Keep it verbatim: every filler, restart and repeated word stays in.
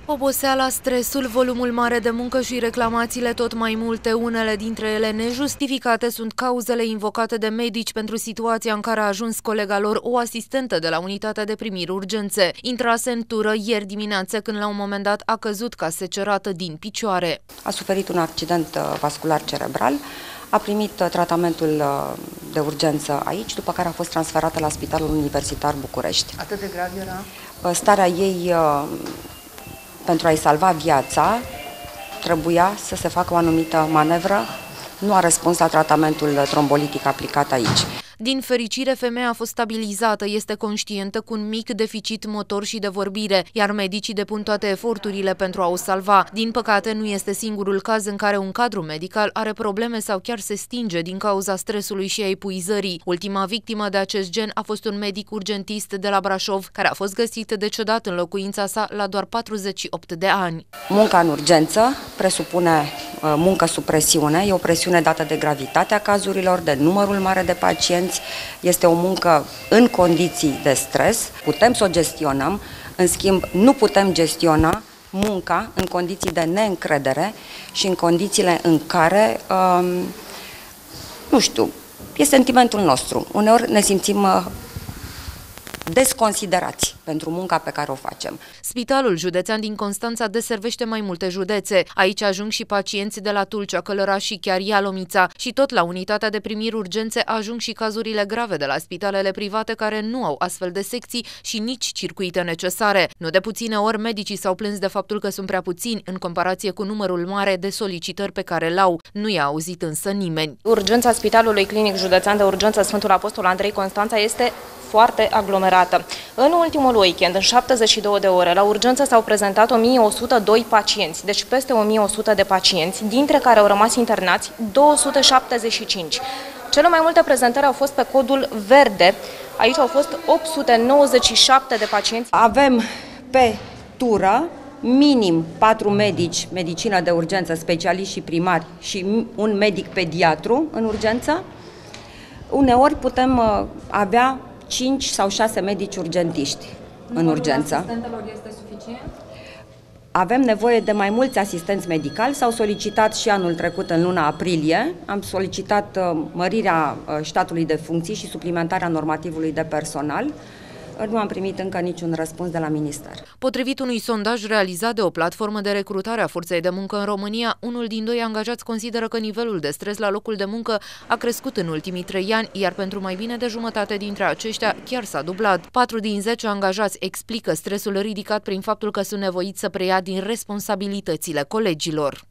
Oboseala, stresul, volumul mare de muncă și reclamațiile tot mai multe, unele dintre ele nejustificate, sunt cauzele invocate de medici pentru situația în care a ajuns colega lor, o asistentă de la unitatea de primiri urgențe. Intrase în tură ieri dimineață când la un moment dat a căzut ca secerată din picioare. A suferit un accident vascular cerebral, a primit tratamentul de urgență aici, după care a fost transferată la Spitalul Universitar București. Atât de grav era? Starea ei, pentru a-i salva viața, trebuia să se facă o anumită manevră. Nu a răspuns la tratamentul trombolitic aplicat aici. Din fericire, femeia a fost stabilizată, este conștientă, cu un mic deficit motor și de vorbire, iar medicii depun toate eforturile pentru a o salva. Din păcate, nu este singurul caz în care un cadru medical are probleme sau chiar se stinge din cauza stresului și a epuizării. Ultima victimă de acest gen a fost un medic urgentist de la Brașov, care a fost găsit decedat în locuința sa la doar patruzeci și opt de ani. Munca în urgență presupune muncă sub presiune, e o presiune dată de gravitatea cazurilor, de numărul mare de pacienți. Este o muncă în condiții de stres, putem să o gestionăm, în schimb nu putem gestiona munca în condiții de neîncredere și în condițiile în care, um, nu știu, e sentimentul nostru. Uneori ne simțim uh, desconsiderați pentru munca pe care o facem. Spitalul Județean din Constanța deservește mai multe județe. Aici ajung și pacienți de la Tulcea, Călăraș și chiar Ialomița. Și tot la unitatea de primiri urgențe ajung și cazurile grave de la spitalele private care nu au astfel de secții și nici circuite necesare. Nu de puține ori medicii s-au plâns de faptul că sunt prea puțini în comparație cu numărul mare de solicitări pe care l-au. Nu i-a auzit însă nimeni. Urgența Spitalului Clinic Județean de Urgență Sfântul Apostol Andrei Constanța este foarte aglomerată. În ultimul weekend, în șaptezeci și două de ore, la urgență s-au prezentat o mie o sută doi pacienți, deci peste o mie o sută de pacienți, dintre care au rămas internați două sute șaptezeci și cinci. Cele mai multe prezentări au fost pe codul verde. Aici au fost opt sute nouăzeci și șapte de pacienți. Avem pe tură minim patru medici, medicină de urgență, specialiști și primari și un medic pediatru în urgență. Uneori putem avea cinci sau șase medici urgentiști în urgență. Asistentelor este suficient? Avem nevoie de mai mulți asistenți medicali. S-au solicitat și anul trecut, în luna aprilie, am solicitat mărirea ștatului de funcții și suplimentarea normativului de personal. Nu am primit încă niciun răspuns de la minister. Potrivit unui sondaj realizat de o platformă de recrutare a forței de muncă în România, unul din doi angajați consideră că nivelul de stres la locul de muncă a crescut în ultimii trei ani, iar pentru mai bine de jumătate dintre aceștia chiar s-a dublat. Patru din zece angajați explică stresul ridicat prin faptul că sunt nevoiți să preia din responsabilitățile colegilor.